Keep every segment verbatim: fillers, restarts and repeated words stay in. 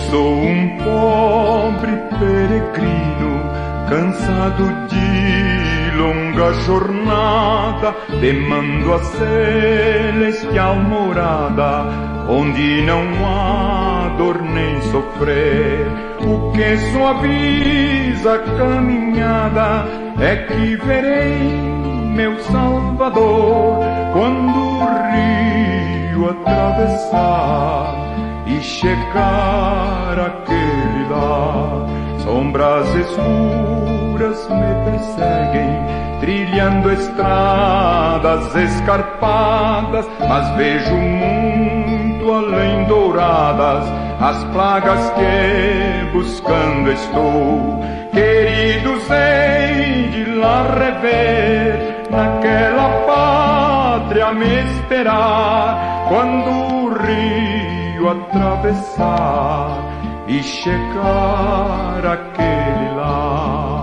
sou um pobre peregrino, cansado de longa jornada, demando a celestial morada, onde não há dor nem sofrer. O que suaviza a caminhada é que verei meu Salvador quando o rio atravessar e chegar aquele lá. Sombras escuras me perseguem, trilhando estradas escarpadas, mas vejo muito além douradas as plagas que buscando estou. Queridos, hei de lá rever, naquela pátria me esperar, quando o rio atravessar e chegar aquele lá.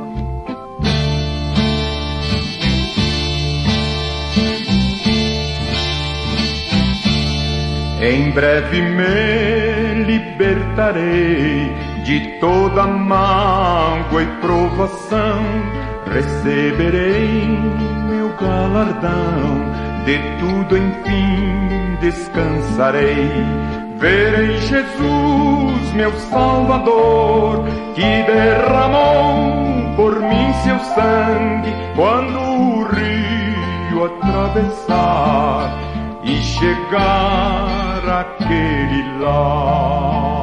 Em breve me libertarei de toda mágoa e provação, receberei meu galardão, de tudo enfim descansarei. Verei Jesus, meu Salvador, que derramou por mim seu sangue, quando o rio atravessar e chegar aquele lá.